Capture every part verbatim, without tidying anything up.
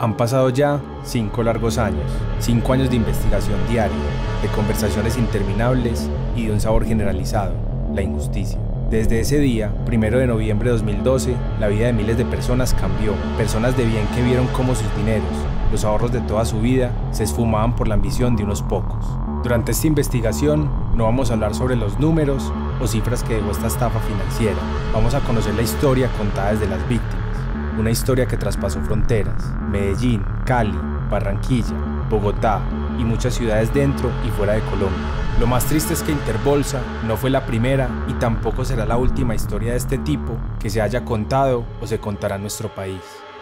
Han pasado ya cinco largos años, cinco años de investigación diaria, de conversaciones interminables y de un sabor generalizado, la injusticia. Desde ese día, primero de noviembre de dos mil doce, la vida de miles de personas cambió. Personas de bien que vieron cómo sus dineros, los ahorros de toda su vida, se esfumaban por la ambición de unos pocos. Durante esta investigación, no vamos a hablar sobre los números o cifras que dejó esta estafa financiera. Vamos a conocer la historia contada desde las víctimas. Una historia que traspasó fronteras: Medellín, Cali, Barranquilla, Bogotá y muchas ciudades dentro y fuera de Colombia. Lo más triste es que Interbolsa no fue la primera y tampoco será la última historia de este tipo que se haya contado o se contará en nuestro país.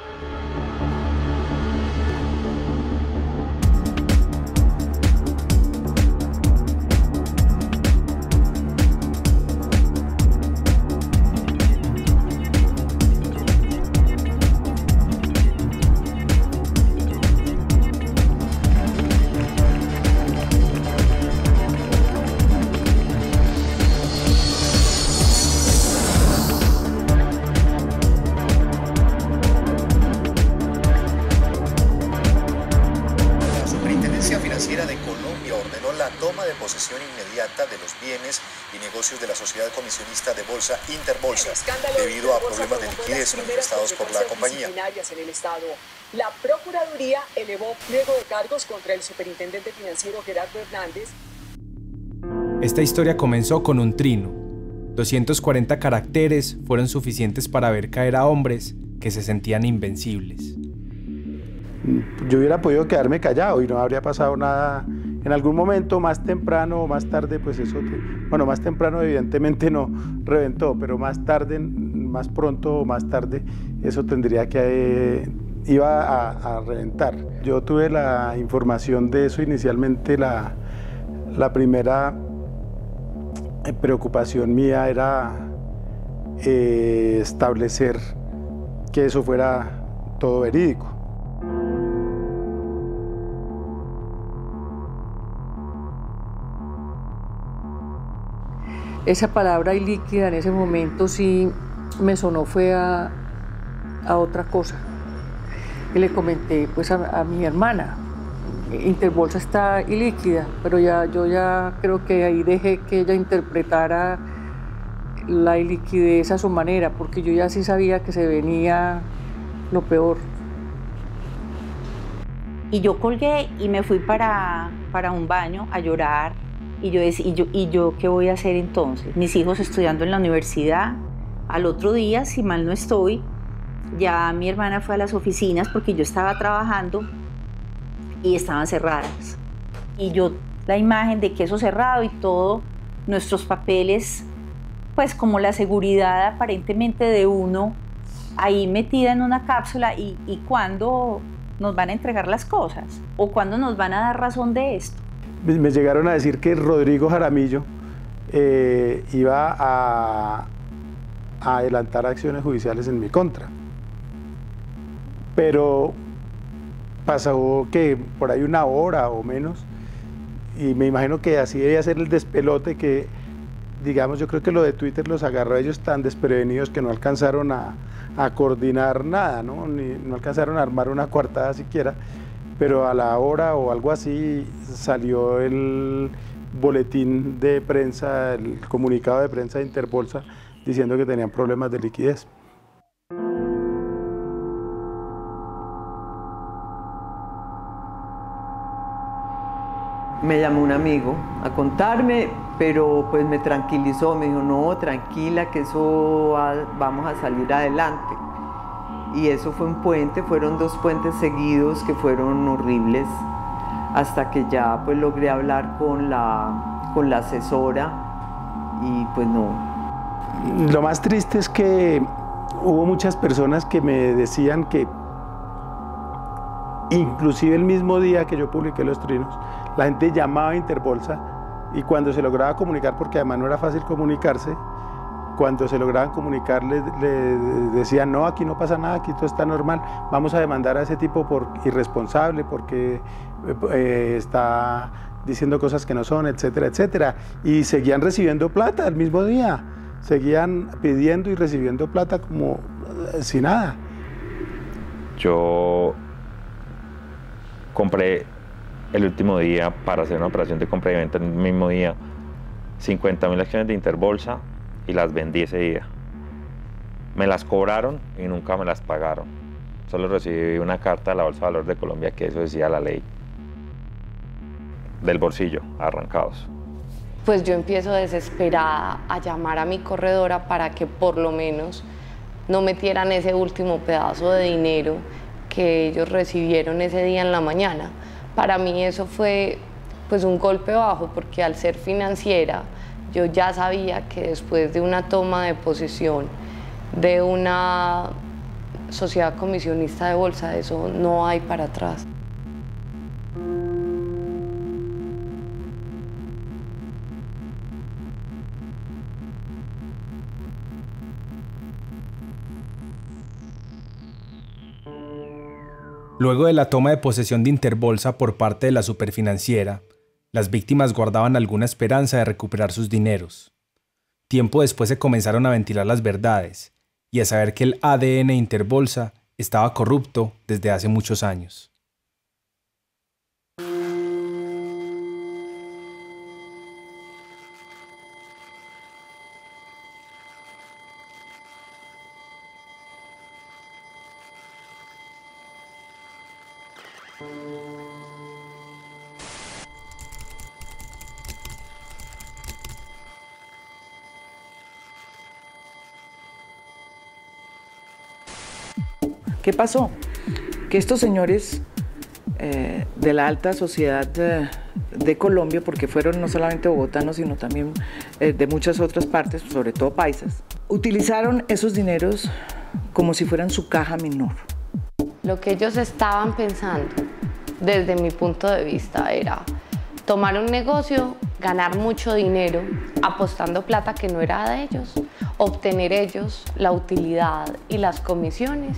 De Colombia ordenó la toma de posesión inmediata de los bienes y negocios de la sociedad comisionista de bolsa Interbolsa, debido a problemas de liquidez manifestados por la compañía. En el Estado. La Procuraduría elevó pliego de cargos contra el superintendente financiero Gerardo Hernández. Esta historia comenzó con un trino. doscientos cuarenta caracteres fueron suficientes para ver caer a hombres que se sentían invencibles. Yo hubiera podido quedarme callado y no habría pasado nada. En algún momento, más temprano o más tarde, pues eso, te, bueno, más temprano evidentemente no reventó, pero más tarde, más pronto o más tarde, eso tendría que, eh, iba a, a reventar. Yo tuve la información de eso inicialmente, la, la primera preocupación mía era eh, establecer que eso fuera todo verídico. Esa palabra ilíquida en ese momento sí me sonó, fue a, a otra cosa. Y le comenté pues a, a mi hermana, Interbolsa está ilíquida, pero ya, yo ya creo que ahí dejé que ella interpretara la iliquidez a su manera, porque yo ya sí sabía que se venía lo peor. Y yo colgué y me fui para, para un baño a llorar. Y yo, y, yo, ¿Y yo qué voy a hacer entonces? Mis hijos estudiando en la universidad. Al otro día, si mal no estoy, ya mi hermana fue a las oficinas porque yo estaba trabajando y estaban cerradas. Y yo, la imagen de queso cerrado y todo, nuestros papeles, pues como la seguridad aparentemente de uno, ahí metida en una cápsula y, y cuándo nos van a entregar las cosas o cuándo nos van a dar razón de esto. Me llegaron a decir que Rodrigo Jaramillo eh, iba a, a adelantar acciones judiciales en mi contra. Pero pasó que por ahí una hora o menos, y me imagino que así debía ser el despelote que, digamos, yo creo que lo de Twitter los agarró a ellos tan desprevenidos que no alcanzaron a, a coordinar nada, ¿no? Ni, no alcanzaron a armar una coartada siquiera. Pero a la hora o algo así salió el boletín de prensa, el comunicado de prensa de Interbolsa diciendo que tenían problemas de liquidez. Me llamó un amigo a contarme, pero pues me tranquilizó, me dijo, no, tranquila, que eso va, vamos a salir adelante. Y eso fue un puente, fueron dos puentes seguidos que fueron horribles, hasta que ya pues logré hablar con la, con la asesora y pues no. Lo más triste es que hubo muchas personas que me decían que, inclusive el mismo día que yo publiqué los trinos, la gente llamaba a Interbolsa y cuando se lograba comunicar, porque además no era fácil comunicarse, cuando se lograban comunicar le, le decían, no, aquí no pasa nada, aquí todo está normal, vamos a demandar a ese tipo por irresponsable, porque eh, está diciendo cosas que no son, etcétera, etcétera. Y seguían recibiendo plata el mismo día, seguían pidiendo y recibiendo plata como eh, sin nada. Yo compré el último día para hacer una operación de compra y venta el mismo día cincuenta mil acciones de Interbolsa y las vendí ese día. Me las cobraron y nunca me las pagaron. Solo recibí una carta de la Bolsa de Valores de Colombia que eso decía la ley. Del bolsillo, arrancados. Pues yo empiezo desesperada a llamar a mi corredora para que por lo menos no metieran ese último pedazo de dinero que ellos recibieron ese día en la mañana. Para mí eso fue pues un golpe bajo, porque al ser financiera yo ya sabía que después de una toma de posesión de una sociedad comisionista de bolsa, eso no hay para atrás. Luego de la toma de posesión de Interbolsa por parte de la superfinanciera, las víctimas guardaban alguna esperanza de recuperar sus dineros. Tiempo después se comenzaron a ventilar las verdades y a saber que el A D N de Interbolsa estaba corrupto desde hace muchos años. ¿Qué pasó? Que estos señores eh, de la alta sociedad de, de Colombia, porque fueron no solamente bogotanos, sino también eh, de muchas otras partes, sobre todo paisas, utilizaron esos dineros como si fueran su caja menor. Lo que ellos estaban pensando, desde mi punto de vista, era tomar un negocio, ganar mucho dinero, apostando plata que no era de ellos, obtener ellos la utilidad y las comisiones,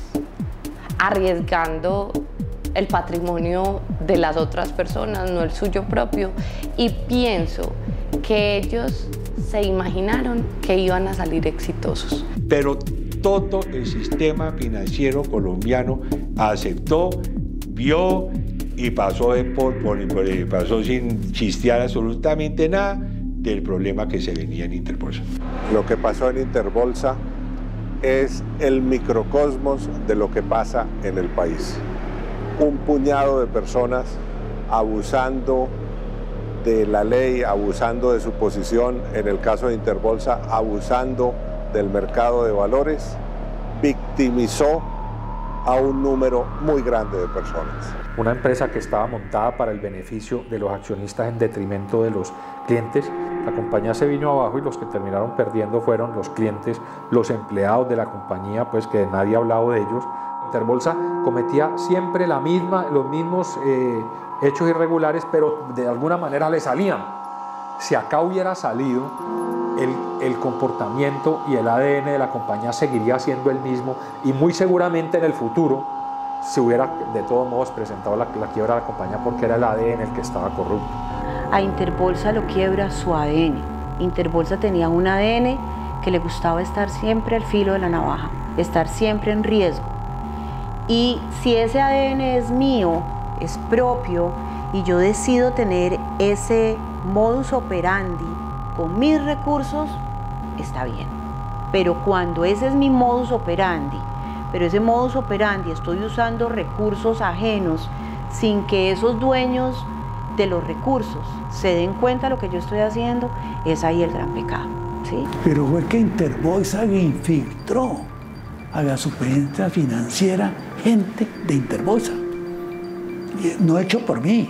arriesgando el patrimonio de las otras personas, no el suyo propio, y pienso que ellos se imaginaron que iban a salir exitosos. Pero todo el sistema financiero colombiano aceptó, vio y pasó, de por, por, por, pasó sin chistear absolutamente nada del problema que se venía en Interbolsa. Lo que pasó en Interbolsa es el microcosmos de lo que pasa en el país. Un puñado de personas abusando de la ley, abusando de su posición, en el caso de Interbolsa, abusando del mercado de valores, victimizó a un número muy grande de personas. Una empresa que estaba montada para el beneficio de los accionistas en detrimento de los clientes. La compañía se vino abajo y los que terminaron perdiendo fueron los clientes, los empleados de la compañía, pues que nadie ha hablado de ellos. Interbolsa cometía siempre la misma, los mismos eh, hechos irregulares, pero de alguna manera le salían. Si acá hubiera salido, el, el comportamiento y el A D N de la compañía seguiría siendo el mismo, y muy seguramente en el futuro se hubiera de todos modos presentado la, la quiebra de la compañía, porque era el A D N el que estaba corrupto. A Interbolsa lo quiebra su A D N. Interbolsa tenía un A D N que le gustaba estar siempre al filo de la navaja, estar siempre en riesgo. Y si ese A D N es mío, es propio, y yo decido tener ese modus operandi con mis recursos, está bien. Pero cuando ese es mi modus operandi, pero ese modus operandi estoy usando recursos ajenos sin que esos dueños de los recursos se den cuenta de lo que yo estoy haciendo, es ahí el gran pecado, ¿sí? Pero fue que Interbolsa infiltró a la superintendencia financiera gente de Interbolsa, no hecho por mí.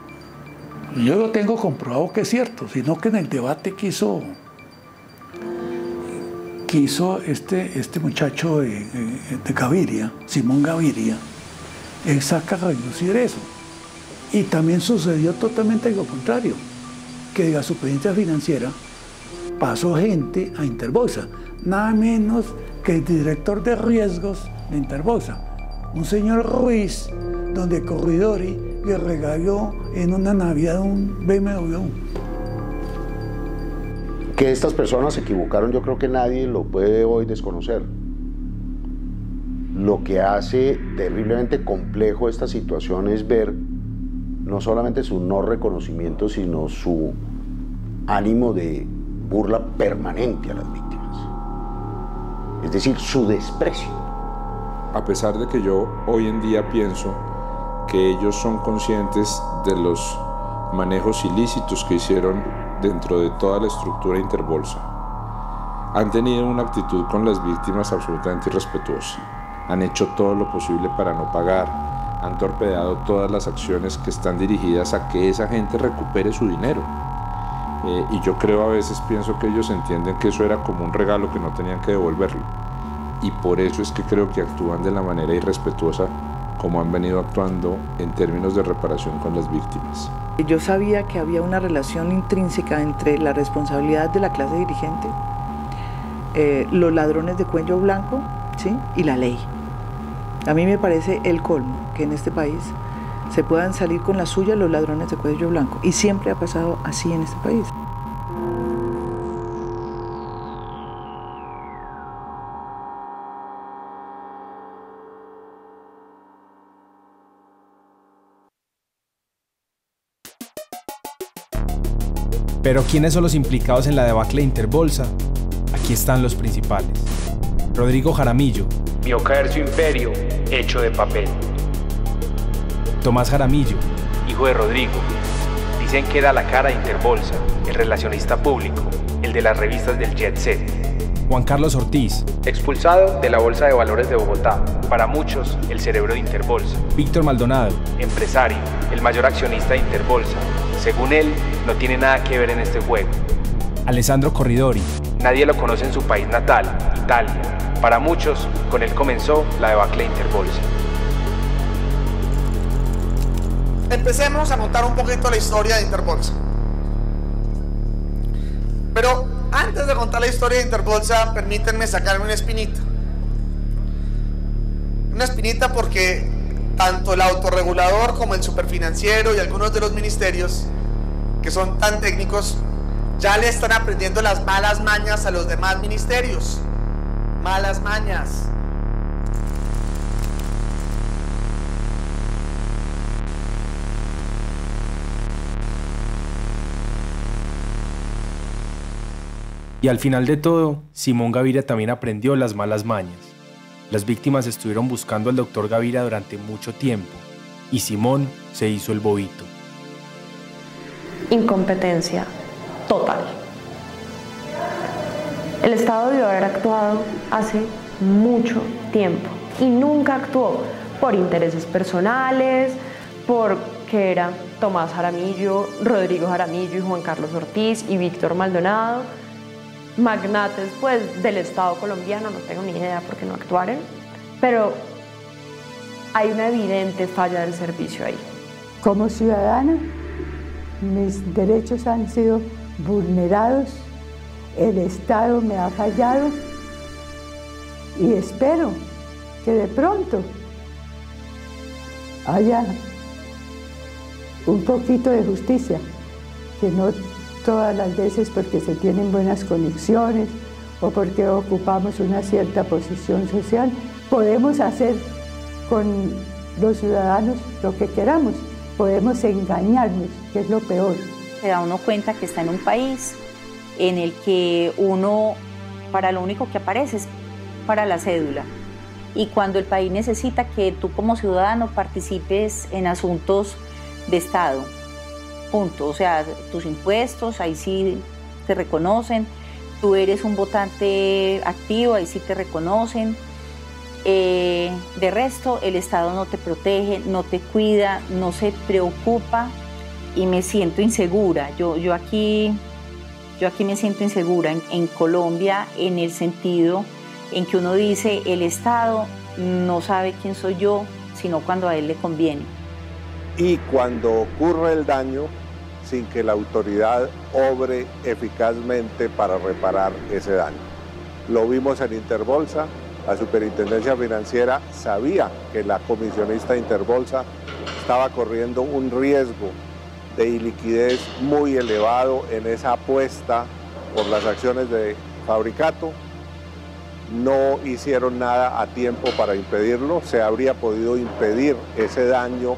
Yo lo tengo comprobado que es cierto, sino que en el debate quiso quiso este, este muchacho de, de Gaviria, Simón Gaviria, él saca a reducir eso. Y también sucedió totalmente lo contrario, que de la superintendencia financiera pasó gente a Interbolsa, nada menos que el director de riesgos de Interbolsa, un señor Ruiz, donde Corridori le regaló en una Navidad un B M W. Que estas personas se equivocaron, yo creo que nadie lo puede hoy desconocer. Lo que hace terriblemente complejo esta situación es ver no solamente su no reconocimiento, sino su ánimo de burla permanente a las víctimas. Es decir, su desprecio. A pesar de que yo hoy en día pienso que ellos son conscientes de los manejos ilícitos que hicieron dentro de toda la estructura Interbolsa, han tenido una actitud con las víctimas absolutamente irrespetuosa. Han hecho todo lo posible para no pagar, han torpedeado todas las acciones que están dirigidas a que esa gente recupere su dinero. Eh, y yo creo, a veces pienso que ellos entienden que eso era como un regalo que no tenían que devolverlo. Y por eso es que creo que actúan de la manera irrespetuosa como han venido actuando en términos de reparación con las víctimas. Yo sabía que había una relación intrínseca entre la responsabilidad de la clase dirigente, eh, los ladrones de cuello blanco, ¿sí?, y la ley. A mí me parece el colmo que en este país se puedan salir con la suya los ladrones de cuello blanco, y siempre ha pasado así en este país. Pero ¿quiénes son los implicados en la debacle de Interbolsa? Aquí están los principales. Rodrigo Jaramillo. Vio caer su imperio hecho de papel. Tomás Jaramillo. Hijo de Rodrigo. Dicen que era la cara de Interbolsa, el relacionista público, el de las revistas del Jet Set. Juan Carlos Ortiz. Expulsado de la Bolsa de Valores de Bogotá. Para muchos, el cerebro de Interbolsa. Víctor Maldonado. Empresario, el mayor accionista de Interbolsa. Según él, no tiene nada que ver en este juego. Alessandro Corridori. Nadie lo conoce en su país natal, Italia. Para muchos, con él comenzó la debacle de Interbolsa. Empecemos a contar un poquito la historia de Interbolsa. Pero antes de contar la historia de Interbolsa, permítanme sacarme una espinita. Una espinita porque tanto el autorregulador como el superfinanciero y algunos de los ministerios, que son tan técnicos, ya le están aprendiendo las malas mañas a los demás ministerios. Malas mañas. Y al final de todo, Simón Gaviria también aprendió las malas mañas. Las víctimas estuvieron buscando al doctor Gaviria durante mucho tiempo, y Simón se hizo el bobito. Incompetencia total. El Estado debió haber actuado hace mucho tiempo y nunca actuó por intereses personales, porque era Tomás Jaramillo, Rodrigo Jaramillo y Juan Carlos Ortiz y Víctor Maldonado, magnates pues del Estado colombiano, no tengo ni idea por qué no actuaron, pero hay una evidente falla del servicio ahí. Como ciudadana, mis derechos han sido vulnerados, el Estado me ha fallado y espero que de pronto haya un poquito de justicia, que no todas las veces porque se tienen buenas conexiones o porque ocupamos una cierta posición social, podemos hacer con los ciudadanos lo que queramos, podemos engañarnos, que es lo peor. Se da uno cuenta que está en un país en el que uno, para lo único que aparece es para la cédula. Y cuando el país necesita que tú como ciudadano participes en asuntos de Estado, punto. O sea, tus impuestos, ahí sí te reconocen, tú eres un votante activo, ahí sí te reconocen. Eh, de resto, el Estado no te protege, no te cuida, no se preocupa y me siento insegura. Yo, yo, aquí, yo aquí me siento insegura en, en Colombia, en el sentido en que uno dice el Estado no sabe quién soy yo, sino cuando a él le conviene. Y cuando ocurre el daño, sin que la autoridad obre eficazmente para reparar ese daño. Lo vimos en Interbolsa, la Superintendencia Financiera sabía que la comisionista de Interbolsa estaba corriendo un riesgo de iliquidez muy elevado en esa apuesta por las acciones de Fabricato. No hicieron nada a tiempo para impedirlo, se habría podido impedir ese daño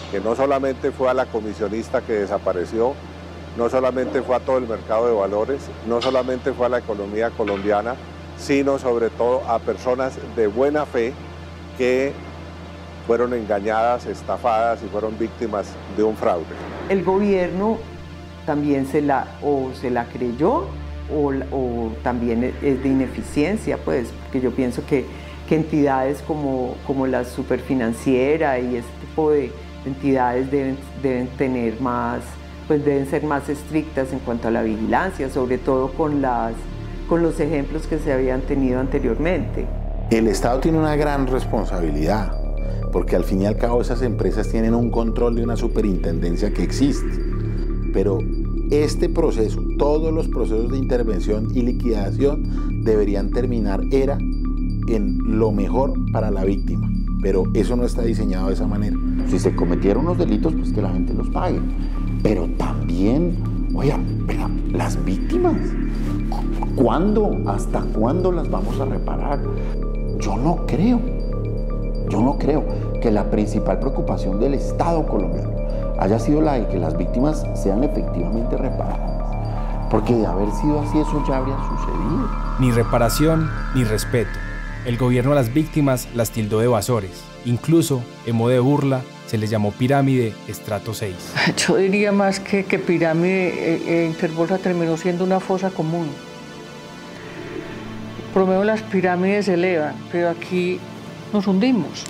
que no solamente fue a la comisionista que desapareció, no solamente fue a todo el mercado de valores, no solamente fue a la economía colombiana, sino sobre todo a personas de buena fe que fueron engañadas, estafadas y fueron víctimas de un fraude. El gobierno también se la, o se la creyó o, o también es de ineficiencia, pues, porque yo pienso que, que entidades como, como la Superfinanciera y este tipo de entidades deben, deben tener más, pues deben ser más estrictas en cuanto a la vigilancia, sobre todo con, las, con los ejemplos que se habían tenido anteriormente. El Estado tiene una gran responsabilidad, porque al fin y al cabo esas empresas tienen un control de una superintendencia que existe. Pero este proceso, todos los procesos de intervención y liquidación deberían terminar era en lo mejor para la víctima. Pero eso no está diseñado de esa manera. Si se cometieron los delitos, pues que la gente los pague. Pero también, oiga, venga, las víctimas, ¿cuándo, hasta cuándo las vamos a reparar? Yo no creo, yo no creo que la principal preocupación del Estado colombiano haya sido la de que las víctimas sean efectivamente reparadas. Porque de haber sido así, eso ya habría sucedido. Ni reparación, ni respeto. El gobierno a las víctimas las tildó de evasores. Incluso, en modo de burla, se les llamó pirámide estrato seis. Yo diría más que, que pirámide eh, eh, Interbolsa terminó siendo una fosa común. Por lo menos las pirámides se elevan, pero aquí nos hundimos.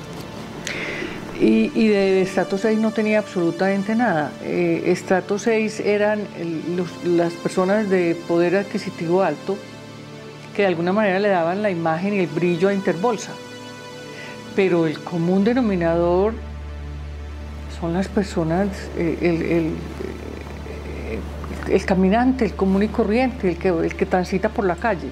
Y, y de estrato seis no tenía absolutamente nada. Eh, estrato seis eran el, los, las personas de poder adquisitivo alto que de alguna manera le daban la imagen y el brillo a Interbolsa. Pero el común denominador son las personas, eh, el, el, el, el caminante, el común y corriente, el que, el que transita por la calle.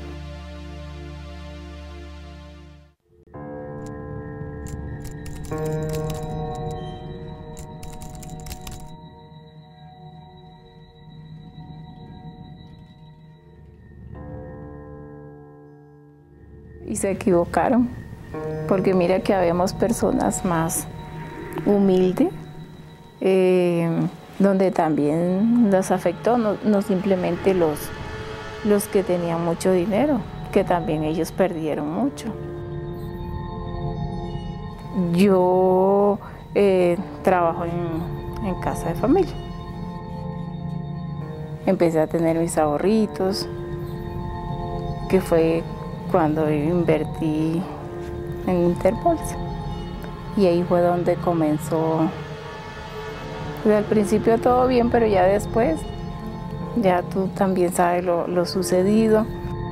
Y se equivocaron, porque mira que habemos personas más humildes, eh, donde también los afectó, no, no simplemente los, los que tenían mucho dinero, que también ellos perdieron mucho. Yo eh, trabajo en, en casa de familia. Empecé a tener mis ahorritos, que fue cuando invertí en Interbolsa. Y ahí fue donde comenzó. Pues al principio todo bien, pero ya después, ya tú también sabes lo, lo sucedido.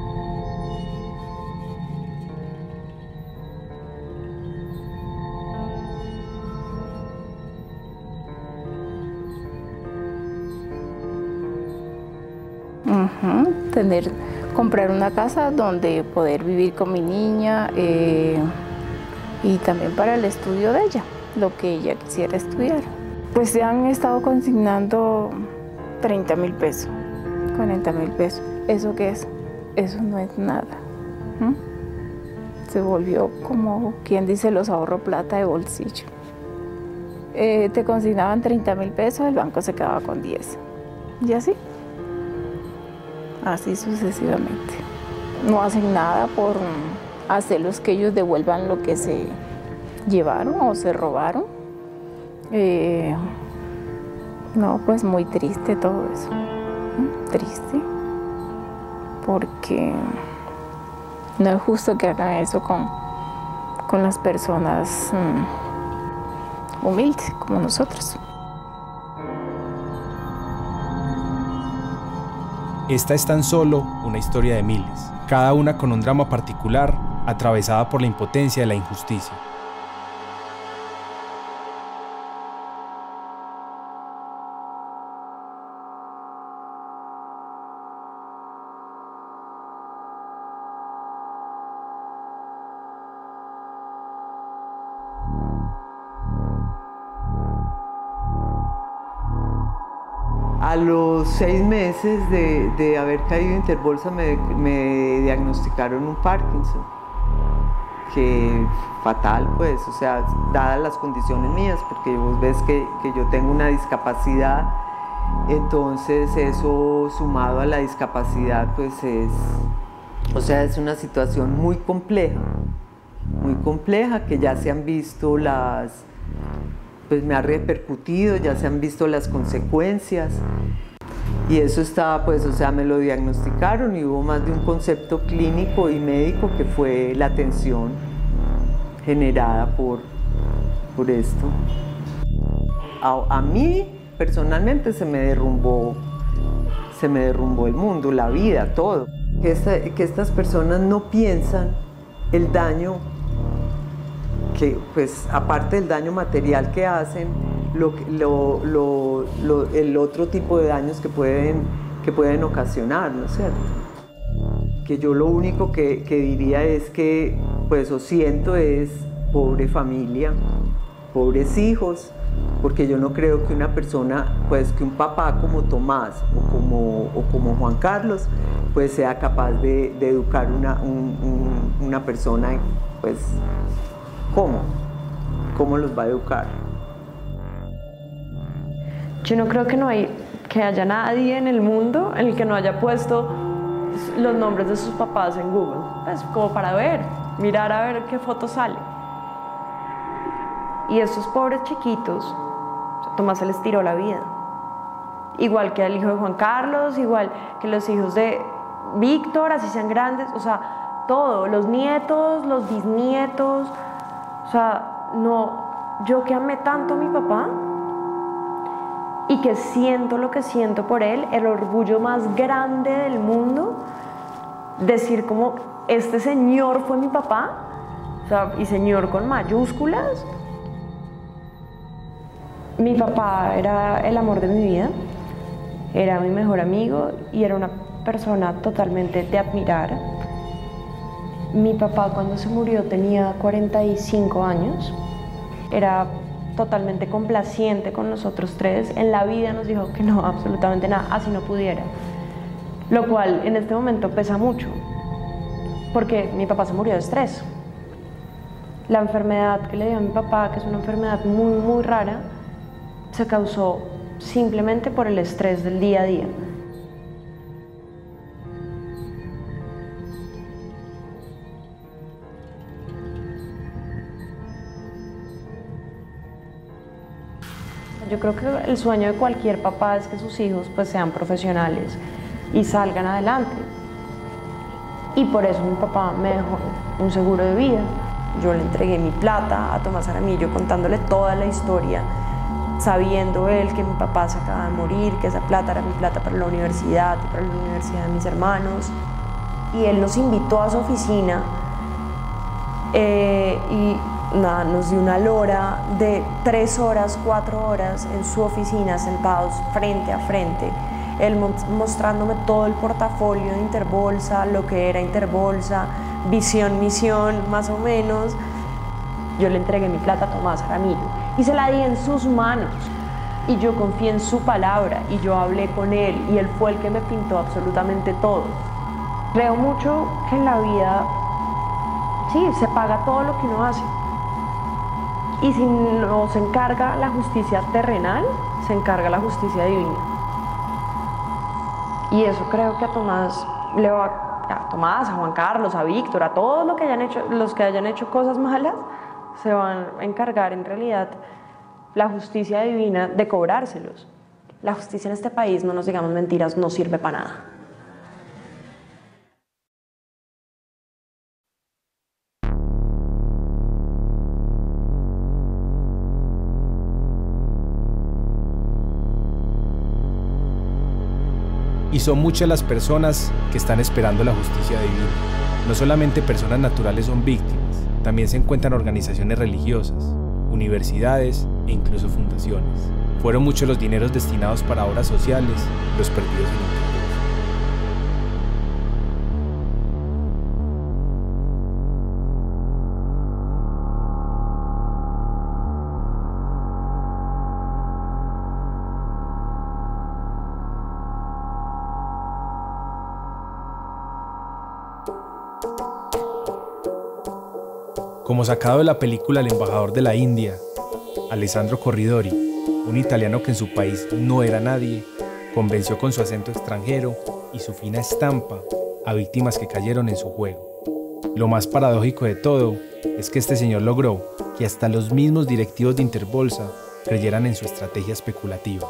Uh-huh. Tener, comprar una casa donde poder vivir con mi niña eh, y también para el estudio de ella, lo que ella quisiera estudiar. Pues se han estado consignando treinta mil pesos, cuarenta mil pesos. ¿Eso qué es? Eso no es nada. ¿Mm? Se volvió como quien dice los ahorro plata de bolsillo. Eh, te consignaban treinta mil pesos, el banco se quedaba con diez. Y así. Así sucesivamente. No hacen nada por hacerlos que ellos devuelvan lo que se llevaron o se robaron. Eh, no, pues muy triste todo eso. Triste. Porque no es justo que hagan eso con, con las personas um, humildes como nosotros. Esta es tan solo una historia de miles, cada una con un drama particular, atravesada por la impotencia de la injusticia. A los seis meses de, de haber caído en Interbolsa me, me diagnosticaron un Parkinson. que fatal, pues, o sea, dadas las condiciones mías, porque vos ves que, que yo tengo una discapacidad, entonces eso sumado a la discapacidad, pues es, o sea, es una situación muy compleja, muy compleja, que ya se han visto las, pues me ha repercutido, ya se han visto las consecuencias. Y eso estaba, pues, o sea, me lo diagnosticaron y hubo más de un concepto clínico y médico que fue la tensión generada por, por esto. A, a mí, personalmente, se me derrumbó, se me derrumbó el mundo, la vida, todo. Que, esta, que estas personas no piensan el daño que, pues, aparte del daño material que hacen, Lo, lo, lo, lo, el otro tipo de daños que pueden, que pueden ocasionar, ¿no es cierto? Que yo lo único que, que diría es que, pues, o siento es pobre familia, pobres hijos, porque yo no creo que una persona, pues, que un papá como Tomás o como, o como Juan Carlos, pues, sea capaz de, de educar una, un, un, una persona, pues, ¿cómo? ¿Cómo los va a educar? Yo no creo que, no hay, que haya nadie en el mundo en el que no haya puesto los nombres de sus papás en Google, pues como para ver, mirar a ver qué foto sale. Y esos pobres chiquitos, Tomás se les tiró la vida. Igual que al hijo de Juan Carlos, igual que los hijos de Víctor, así sean grandes, o sea, todo, los nietos, los bisnietos, o sea, no, yo que amé tanto a mi papá, y que siento lo que siento por él, el orgullo más grande del mundo, decir como, este señor fue mi papá, o sea, y señor con mayúsculas. Mi papá era el amor de mi vida, era mi mejor amigo y era una persona totalmente de admirar. Mi papá cuando se murió tenía cuarenta y cinco años, era totalmente complaciente con nosotros tres, en la vida nos dijo que no, absolutamente nada, así no pudiera, lo cual en este momento pesa mucho, porque mi papá se murió de estrés. La enfermedad que le dio a mi papá, que es una enfermedad muy, muy rara, se causó simplemente por el estrés del día a día. Yo creo que el sueño de cualquier papá es que sus hijos pues sean profesionales y salgan adelante. Y por eso mi papá me dejó un seguro de vida. Yo le entregué mi plata a Tomás Jaramillo contándole toda la historia, sabiendo él que mi papá se acaba de morir, que esa plata era mi plata para la universidad y para la universidad de mis hermanos. Y él nos invitó a su oficina eh, y nada, nos dio una lora de tres horas, cuatro horas en su oficina, sentados frente a frente, él mostrándome todo el portafolio de Interbolsa, lo que era Interbolsa, visión, misión, más o menos. Yo le entregué mi plata a Tomás Jaramillo y se la di en sus manos y yo confié en su palabra y yo hablé con él y él fue el que me pintó absolutamente todo. Creo mucho que en la vida, sí, se paga todo lo que uno hace. Y si no se encarga la justicia terrenal, se encarga la justicia divina. Y eso creo que a Tomás le va a Tomás, a Juan Carlos, a Víctor, a todos los que hayan hecho, los que hayan hecho cosas malas, se van a encargar en realidad la justicia divina de cobrárselos. La justicia en este país, no nos digamos mentiras, no sirve para nada. Y son muchas las personas que están esperando la justicia divina. No solamente personas naturales son víctimas, también se encuentran organizaciones religiosas, universidades e incluso fundaciones. Fueron muchos los dineros destinados para obras sociales, los perdidos en el tiempo. Como sacado de la película El embajador de la India, Alessandro Corridori, un italiano que en su país no era nadie, convenció con su acento extranjero y su fina estampa a víctimas que cayeron en su juego. Lo más paradójico de todo es que este señor logró que hasta los mismos directivos de Interbolsa creyeran en su estrategia especulativa.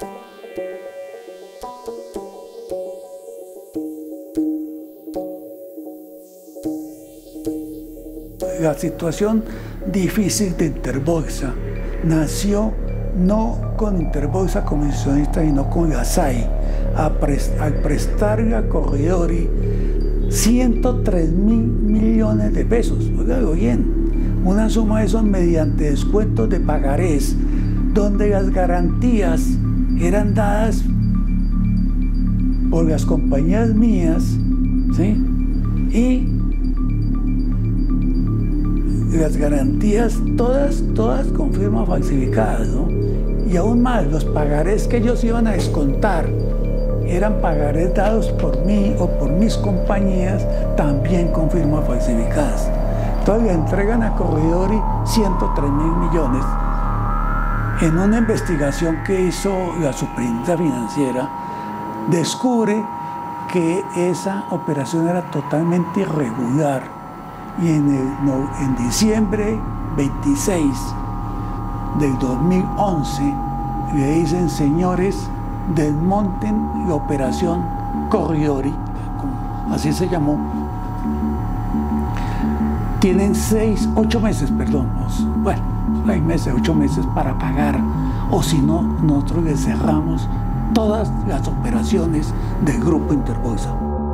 La situación difícil de Interbolsa nació no con Interbolsa como inversionista, sino con la S A I, al prestarle a Corridori ciento tres mil millones de pesos. Óigalo bien, una suma de esos mediante descuentos de pagarés, donde las garantías eran dadas por las compañías mías, ¿sí? Y las garantías todas, todas con firmas falsificadas, ¿no? Y aún más, los pagarés que ellos iban a descontar eran pagarés dados por mí o por mis compañías, también con firmas falsificadas. Entonces le entregan a Corridori ciento tres mil millones. En una investigación que hizo la Superintendencia Financiera, descubre que esa operación era totalmente irregular. Y en, el, no, en diciembre veintiséis del dos mil once le dicen: señores, desmonten la operación Corridori, así se llamó. Tienen seis, ocho meses, perdón, bueno, seis meses, ocho meses para pagar, o si no, nosotros les cerramos todas las operaciones del Grupo Interbolsa.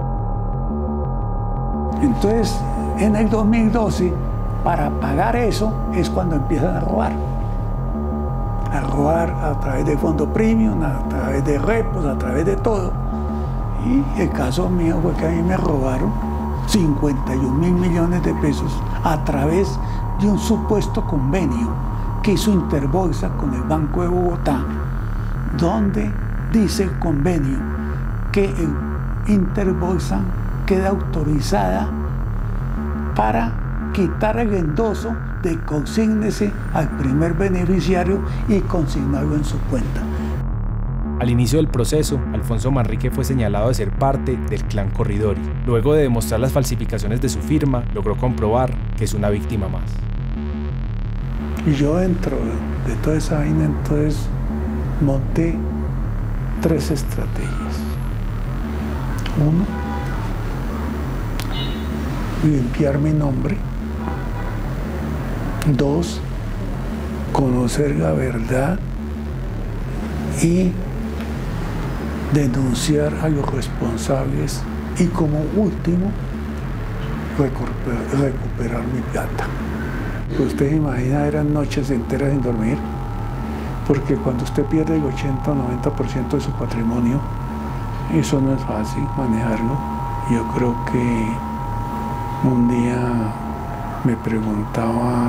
Entonces, en el dos mil doce, para pagar eso, es cuando empiezan a robar. A robar a través de fondo premium, a través de repos, a través de todo. Y el caso mío fue que a mí me robaron cincuenta y un mil millones de pesos a través de un supuesto convenio que hizo Interbolsa con el Banco de Bogotá, donde dice el convenio que Interbolsa queda autorizada para quitar el endoso de consígnese al primer beneficiario y consignarlo en su cuenta. Al inicio del proceso, Alfonso Manrique fue señalado de ser parte del clan Corridori. Luego de demostrar las falsificaciones de su firma, logró comprobar que es una víctima más. Y yo dentro de toda esa vaina, entonces monté tres estrategias. Uno, limpiar mi nombre. Dos, conocer la verdad y denunciar a los responsables. Y como último, recuperar, recuperar mi plata. Usted se imagina, eran noches enteras sin dormir, porque cuando usted pierde el ochenta o noventa por ciento de su patrimonio, eso no es fácil manejarlo. Yo creo que un día me preguntaba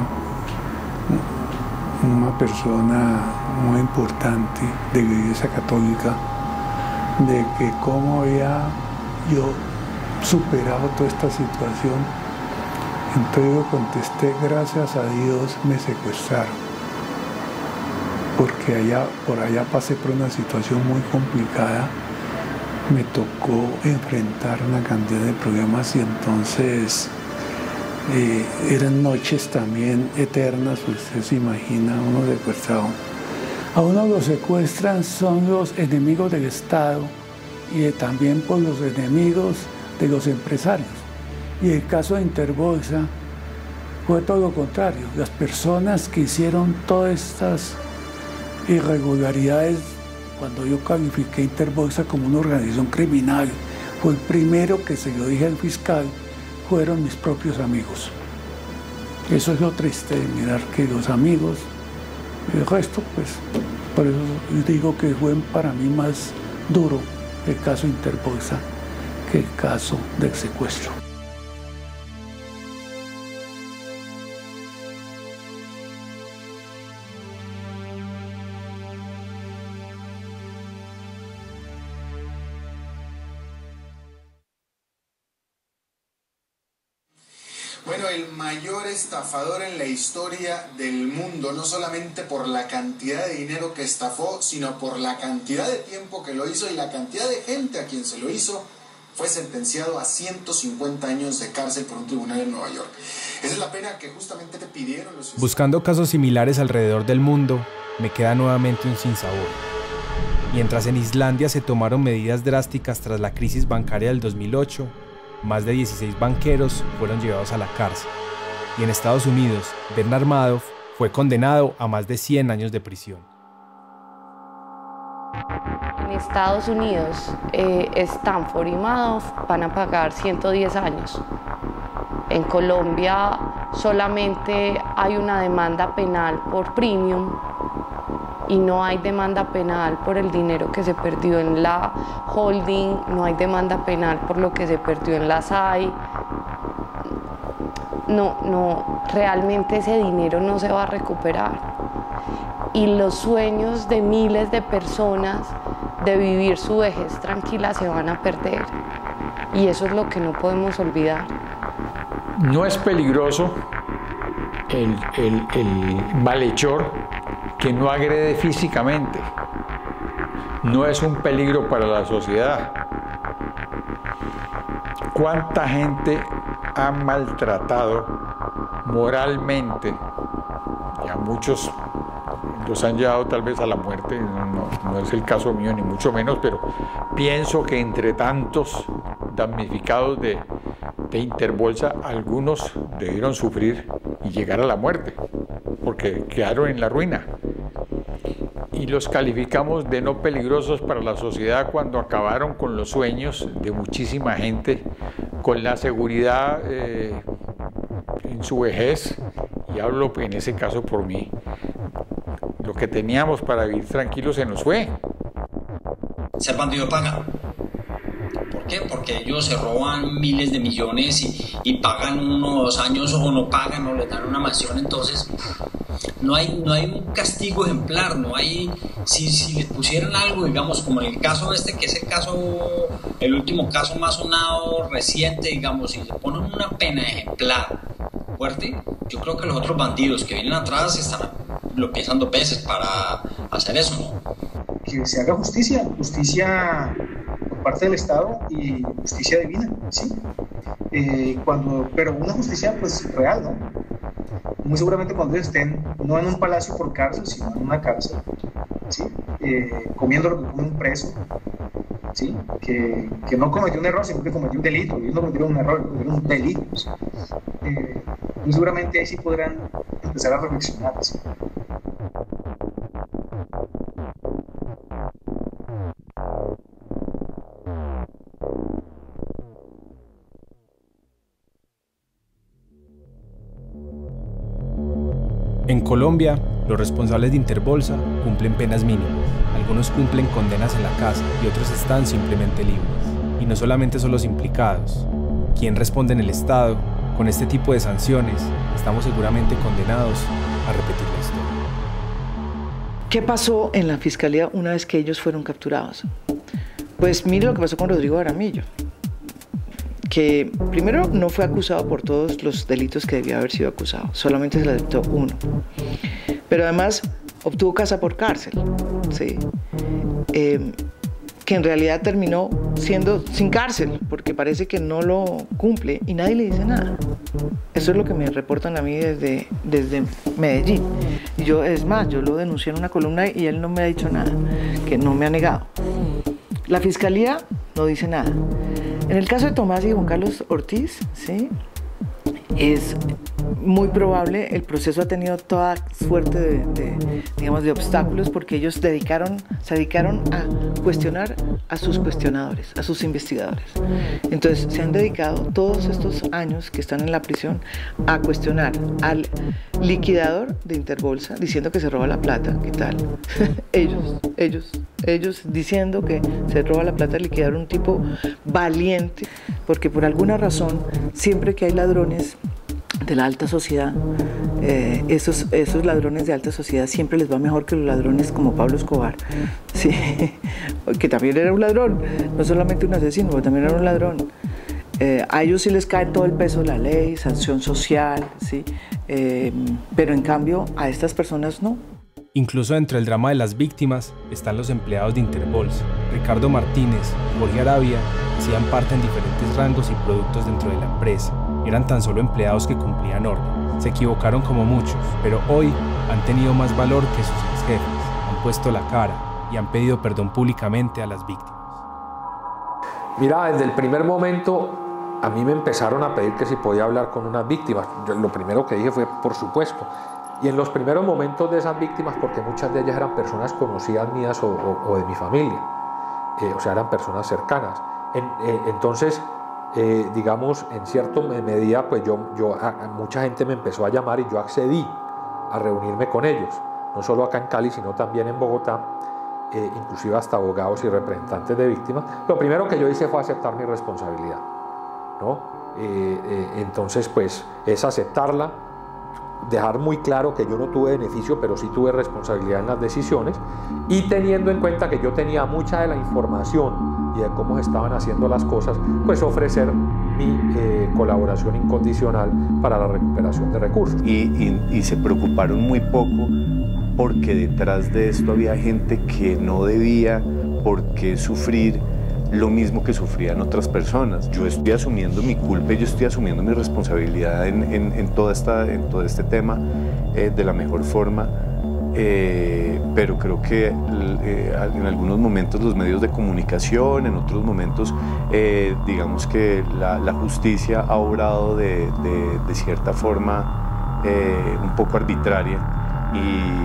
una persona muy importante de la Iglesia Católica de que cómo había yo superado toda esta situación. Entonces yo contesté: gracias a Dios me secuestraron, porque allá, por allá pasé por una situación muy complicada, me tocó enfrentar una cantidad de problemas y entonces eh, eran noches también eternas. Usted se imagina, uno secuestrado. A uno lo secuestran son los enemigos del Estado y de, también por los enemigos de los empresarios. Y el caso de Interbolsa fue todo lo contrario. Las personas que hicieron todas estas irregularidades, cuando yo califiqué Interbolsa como una organización criminal, fue el primero que se lo dije al fiscal, fueron mis propios amigos. Eso es lo triste de mirar que los amigos, el resto, pues, por eso digo que fue para mí más duro el caso Interbolsa que el caso del secuestro. Bueno, el mayor estafador en la historia del mundo, no solamente por la cantidad de dinero que estafó, sino por la cantidad de tiempo que lo hizo y la cantidad de gente a quien se lo hizo, fue sentenciado a ciento cincuenta años de cárcel por un tribunal en Nueva York. Esa es la pena que justamente te pidieron los... Buscando casos similares alrededor del mundo, me queda nuevamente un sinsabor. Mientras en Islandia se tomaron medidas drásticas tras la crisis bancaria del dos mil ocho, más de dieciséis banqueros fueron llevados a la cárcel. Y en Estados Unidos, Bernard Madoff fue condenado a más de cien años de prisión. En Estados Unidos, eh, Stanford y Madoff van a pagar ciento diez años. En Colombia solamente hay una demanda penal por premium y no hay demanda penal por el dinero que se perdió en la holding, no hay demanda penal por lo que se perdió en la S A I. No, no, realmente ese dinero no se va a recuperar. Y los sueños de miles de personas de vivir su vejez tranquila se van a perder. Y eso es lo que no podemos olvidar. No es peligroso el, el, el malhechor que no agrede físicamente. No es un peligro para la sociedad. ¿Cuánta gente ha maltratado moralmente? Y a muchos los han llevado tal vez a la muerte, no, no, no es el caso mío ni mucho menos, pero pienso que entre tantos damnificados de, de Interbolsa, algunos debieron sufrir y llegar a la muerte, porque quedaron en la ruina. Y los calificamos de no peligrosos para la sociedad cuando acabaron con los sueños de muchísima gente, con la seguridad eh, en su vejez, y hablo en ese caso por mí. Lo que teníamos para vivir tranquilos se nos fue. Ser bandido paga. ¿Por qué? Porque ellos se roban miles de millones y, y pagan unos años o no pagan o les dan una mansión, entonces no hay, no hay un castigo ejemplar, no hay, si, si les pusieran algo, digamos, como en el caso este, que es el caso, el último caso más sonado reciente, digamos, si le ponen una pena ejemplar fuerte, yo creo que los otros bandidos que vienen atrás están, lo piensan dos veces para hacer eso, ¿no? Que se haga justicia, justicia por parte del Estado y justicia divina, ¿sí? Eh, cuando, pero una justicia pues real, ¿no? Muy seguramente cuando ellos estén no en un palacio por cárcel, sino en una cárcel, ¿sí? Eh, comiendo lo que come un preso, ¿sí? Que, que no cometió un error, sino que cometió un delito. Ellos no cometieron un error, cometieron un delito, ¿sí? Eh, muy seguramente ahí sí podrán empezar a reflexionar, ¿sí? En Colombia, los responsables de Interbolsa cumplen penas mínimas. Algunos cumplen condenas en la casa y otros están simplemente libres. Y no solamente son los implicados. ¿Quién responde en el Estado? Con este tipo de sanciones, estamos seguramente condenados a repetir la historia. ¿Qué pasó en la Fiscalía una vez que ellos fueron capturados? Pues mire lo que pasó con Rodrigo Jaramillo, que primero no fue acusado por todos los delitos que debía haber sido acusado, solamente se le dictó uno. Pero además obtuvo casa por cárcel, ¿sí? Eh, que en realidad terminó siendo sin cárcel, porque parece que no lo cumple y nadie le dice nada. Eso es lo que me reportan a mí desde, desde Medellín. Y yo, es más, yo lo denuncié en una columna y él no me ha dicho nada, que no me ha negado. La Fiscalía no dice nada. En el caso de Tomás y Juan Carlos Ortiz, ¿sí? Es muy probable, el proceso ha tenido toda suerte de, de, digamos, de obstáculos porque ellos dedicaron, se dedicaron a cuestionar a sus cuestionadores, a sus investigadores. Entonces se han dedicado todos estos años que están en la prisión a cuestionar al liquidador de Interbolsa diciendo que se roba la plata, ¿qué tal? ellos, ellos, ellos diciendo que se roba la plata al liquidador, un tipo valiente, porque por alguna razón siempre que hay ladrones de la alta sociedad, eh, esos, esos ladrones de alta sociedad siempre les va mejor que los ladrones como Pablo Escobar, sí, que también era un ladrón, no solamente un asesino, pero también era un ladrón. Eh, a ellos sí les cae todo el peso de la ley, sanción social, ¿sí? Eh, pero en cambio a estas personas no. Incluso dentro del drama de las víctimas están los empleados de Interbolsa. Ricardo Martínez y Jorge Arabia hacían parte en diferentes rangos y productos dentro de la empresa. Eran tan solo empleados que cumplían orden. Se equivocaron como muchos, pero hoy han tenido más valor que sus ex jefes. Han puesto la cara y han pedido perdón públicamente a las víctimas. Mira, desde el primer momento a mí me empezaron a pedir que si podía hablar con unas víctimas. Yo, lo primero que dije fue, por supuesto. Y en los primeros momentos de esas víctimas, porque muchas de ellas eran personas conocidas mías o, o, o de mi familia, eh, o sea, eran personas cercanas. En, eh, entonces, eh, digamos, en cierta medida, pues yo, yo, a, mucha gente me empezó a llamar y yo accedí a reunirme con ellos, no solo acá en Cali, sino también en Bogotá, eh, inclusive hasta abogados y representantes de víctimas. Lo primero que yo hice fue aceptar mi responsabilidad, ¿no? Eh, eh, entonces, pues, es aceptarla, dejar muy claro que yo no tuve beneficio, pero sí tuve responsabilidad en las decisiones, y teniendo en cuenta que yo tenía mucha de la información y de cómo se estaban haciendo las cosas, pues ofrecer mi eh, colaboración incondicional para la recuperación de recursos. Y, y, y se preocuparon muy poco porque detrás de esto había gente que no debía por qué sufrir lo mismo que sufrían otras personas. Yo estoy asumiendo mi culpa y yo estoy asumiendo mi responsabilidad en, en, en, toda esta, en todo este tema eh, de la mejor forma, eh, pero creo que eh, en algunos momentos los medios de comunicación, en otros momentos eh, digamos que la, la justicia ha obrado de, de, de cierta forma eh, un poco arbitraria y,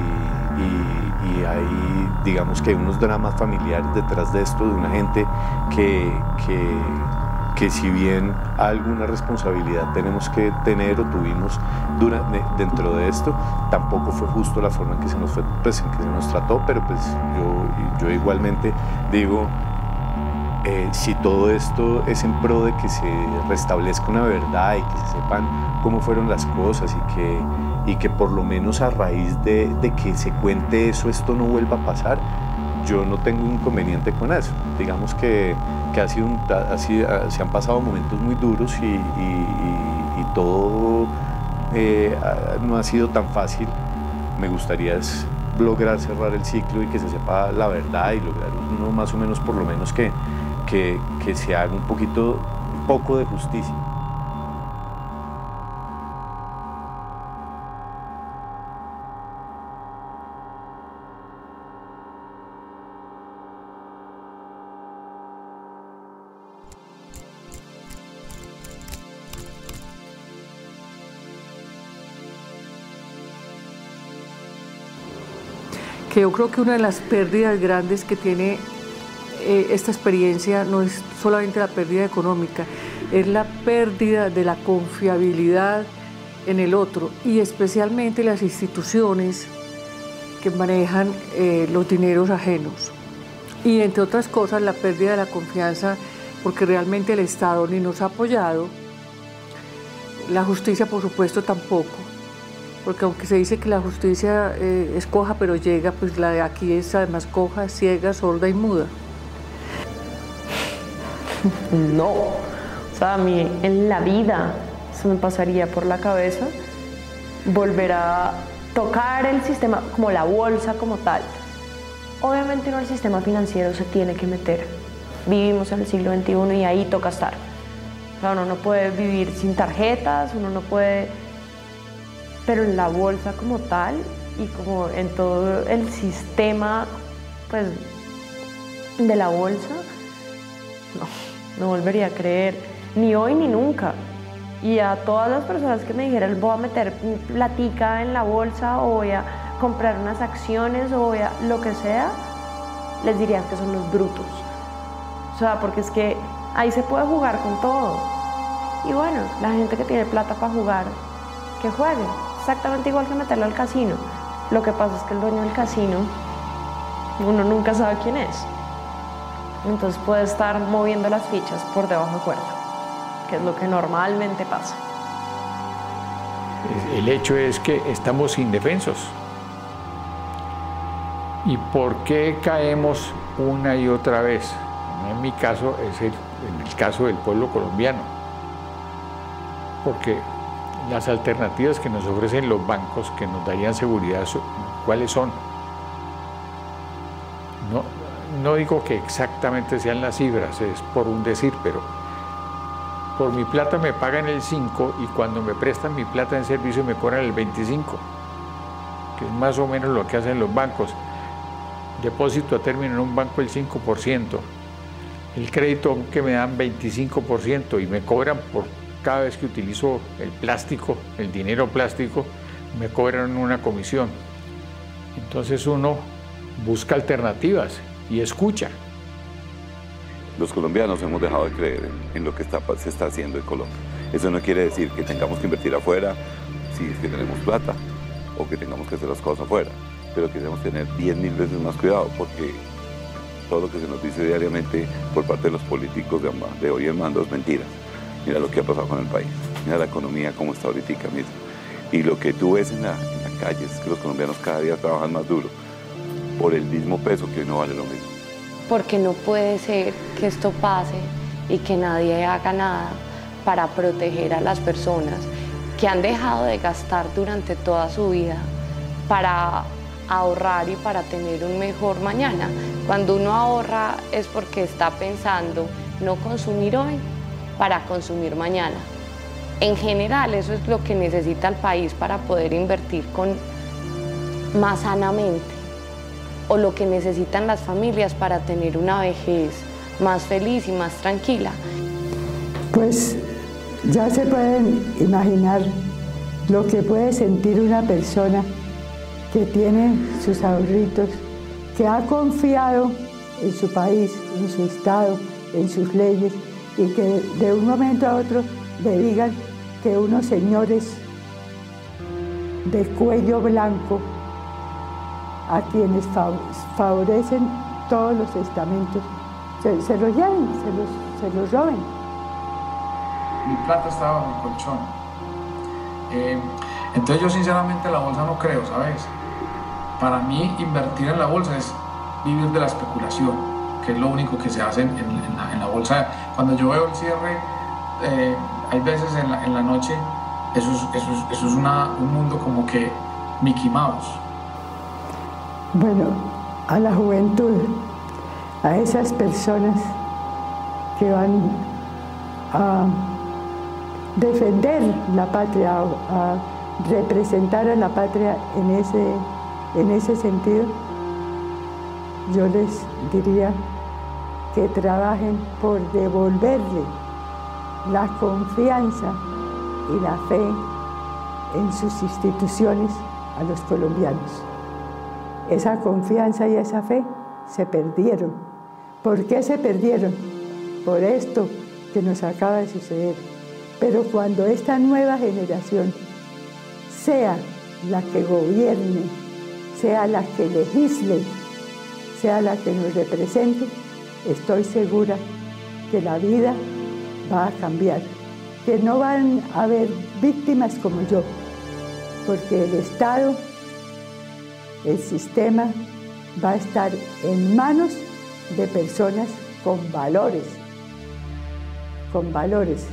y y hay, digamos que hay unos dramas familiares detrás de esto, de una gente que, que, que si bien alguna responsabilidad tenemos que tener o tuvimos durante, dentro de esto, tampoco fue justo la forma en que se nos, fue, pues, en que se nos trató, pero pues yo, yo igualmente digo, eh, si todo esto es en pro de que se restablezca una verdad y que se sepan cómo fueron las cosas y que y que por lo menos a raíz de, de que se cuente eso, esto no vuelva a pasar, yo no tengo inconveniente con eso. Digamos que, que ha sido un, ha sido, se han pasado momentos muy duros y, y, y, y todo eh, no ha sido tan fácil. Me gustaría es lograr cerrar el ciclo y que se sepa la verdad y lograr uno más o menos por lo menos que, que, que se haga un poquito, un poco de justicia. Que yo creo que una de las pérdidas grandes que tiene eh, esta experiencia no es solamente la pérdida económica, es la pérdida de la confiabilidad en el otro y especialmente las instituciones que manejan eh, los dineros ajenos. Y entre otras cosas la pérdida de la confianza porque realmente el Estado ni nos ha apoyado, la justicia por supuesto tampoco. Porque aunque se dice que la justicia eh, es coja pero llega, pues la de aquí es además coja, ciega, sorda y muda. No, o sea, a mí en la vida se me pasaría por la cabeza volver a tocar el sistema, como la bolsa como tal. Obviamente no, el sistema financiero se tiene que meter. Vivimos en el siglo veintiuno y ahí toca estar. O sea, uno no puede vivir sin tarjetas, uno no puede... Pero en la bolsa como tal y como en todo el sistema pues, de la bolsa, no, no volvería a creer, ni hoy ni nunca. Y a todas las personas que me dijeran voy a meter platica en la bolsa o voy a comprar unas acciones o voy a lo que sea, les diría que son los brutos. O sea, porque es que ahí se puede jugar con todo. Y bueno, la gente que tiene plata para jugar, que juegue. Exactamente igual que meterlo al casino. Lo que pasa es que el dueño del casino, uno nunca sabe quién es. Entonces puede estar moviendo las fichas por debajo de cuerda, que es lo que normalmente pasa. El hecho es que estamos indefensos. ¿Y por qué caemos una y otra vez? En mi caso es el, en el caso del pueblo colombiano. porque las alternativas que nos ofrecen los bancos que nos darían seguridad, ¿cuáles son? No, no digo que exactamente sean las cifras, es por un decir, pero por mi plata me pagan el cinco y cuando me prestan mi plata en servicio me cobran el veinticinco, que es más o menos lo que hacen los bancos. Depósito a término en un banco el cinco por ciento, el crédito que me dan veinticinco por ciento y me cobran por cada vez que utilizo el plástico, el dinero plástico, me cobran una comisión. Entonces uno busca alternativas y escucha. Los colombianos hemos dejado de creer en, en lo que está, se está haciendo en Colombia. Eso no quiere decir que tengamos que invertir afuera si es que tenemos plata o que tengamos que hacer las cosas afuera, pero que debemos tener diez mil veces más cuidado porque todo lo que se nos dice diariamente por parte de los políticos de, de hoy en mando es mentira. Mira lo que ha pasado con el país, mira la economía como está ahorita mismo. Y lo que tú ves en la, en la calle es que los colombianos cada día trabajan más duro por el mismo peso que hoy no vale lo mismo. Porque no puede ser que esto pase y que nadie haga nada para proteger a las personas que han dejado de gastar durante toda su vida para ahorrar y para tener un mejor mañana. Cuando uno ahorra es porque está pensando no consumir hoy para consumir mañana. En general, eso es lo que necesita el país para poder invertir con, más sanamente, o lo que necesitan las familias para tener una vejez más feliz y más tranquila. Pues ya se pueden imaginar lo que puede sentir una persona que tiene sus ahorritos, que ha confiado en su país, en su estado, en sus leyes, y que de un momento a otro le digan que unos señores de cuello blanco, a quienes favorecen todos los estamentos, se, se los lleven, se los, se los roben. Mi plata estaba bajo el colchón. Eh, entonces yo sinceramente la bolsa no creo, ¿sabes? Para mí invertir en la bolsa es vivir de la especulación, que es lo único que se hace en, en, la, en la bolsa. Cuando yo veo el cierre, eh, hay veces en la, en la noche, eso es, eso es, eso es una, un mundo como que Mickey Mouse. Bueno, a la juventud, a esas personas que van a defender la patria, a representar a la patria en ese, en ese sentido, yo les diría que trabajen por devolverle la confianza y la fe en sus instituciones a los colombianos. Esa confianza y esa fe se perdieron. ¿Por qué se perdieron? Por esto que nos acaba de suceder. Pero cuando esta nueva generación sea la que gobierne, sea la que legisle, sea la que nos represente, estoy segura que la vida va a cambiar, que no van a haber víctimas como yo, porque el Estado, el sistema va a estar en manos de personas con valores, con valores.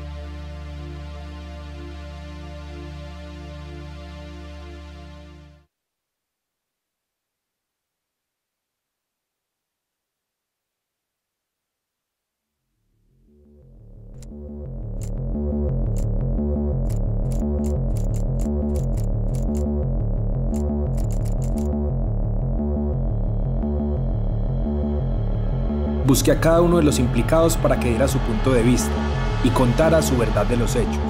Busqué a cada uno de los implicados para que diera su punto de vista y contara su verdad de los hechos.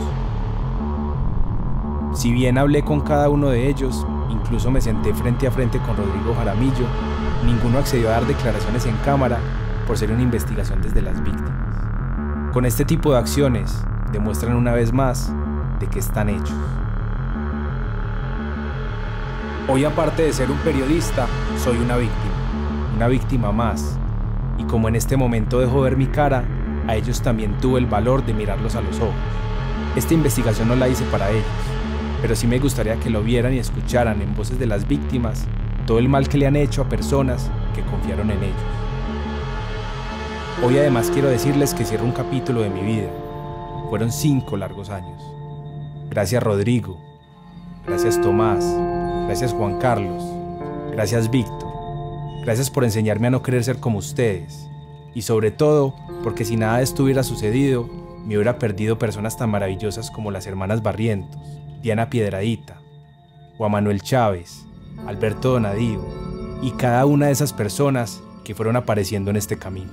Si bien hablé con cada uno de ellos, incluso me senté frente a frente con Rodrigo Jaramillo, ninguno accedió a dar declaraciones en cámara por ser una investigación desde las víctimas. Con este tipo de acciones demuestran una vez más de qué están hechos. Hoy, aparte de ser un periodista, soy una víctima, una víctima más. Y como en este momento dejo ver mi cara, a ellos también tuve el valor de mirarlos a los ojos. Esta investigación no la hice para ellos, pero sí me gustaría que lo vieran y escucharan en voces de las víctimas todo el mal que le han hecho a personas que confiaron en ellos. Hoy además quiero decirles que cierro un capítulo de mi vida. Fueron cinco largos años. Gracias Rodrigo, gracias Tomás, gracias Juan Carlos, gracias Víctor, gracias por enseñarme a no querer ser como ustedes y sobre todo porque si nada de esto hubiera sucedido, me hubiera perdido personas tan maravillosas como las hermanas Barrientos, Diana Piedradita, Juan Manuel Chávez, Alberto Donadío y cada una de esas personas que fueron apareciendo en este camino.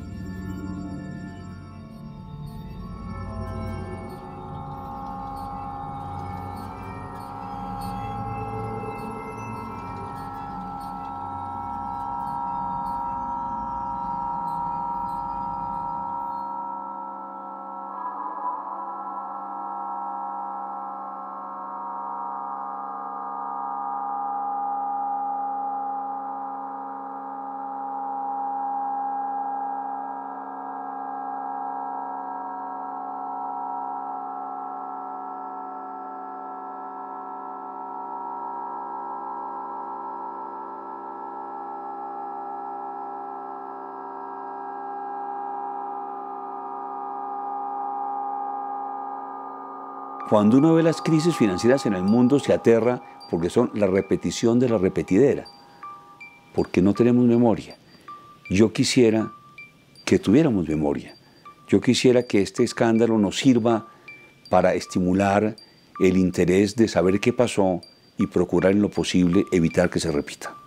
Cuando uno ve las crisis financieras en el mundo se aterra porque son la repetición de la repetidera, porque no tenemos memoria. Yo quisiera que tuviéramos memoria. Yo quisiera que este escándalo nos sirva para estimular el interés de saber qué pasó y procurar en lo posible evitar que se repita.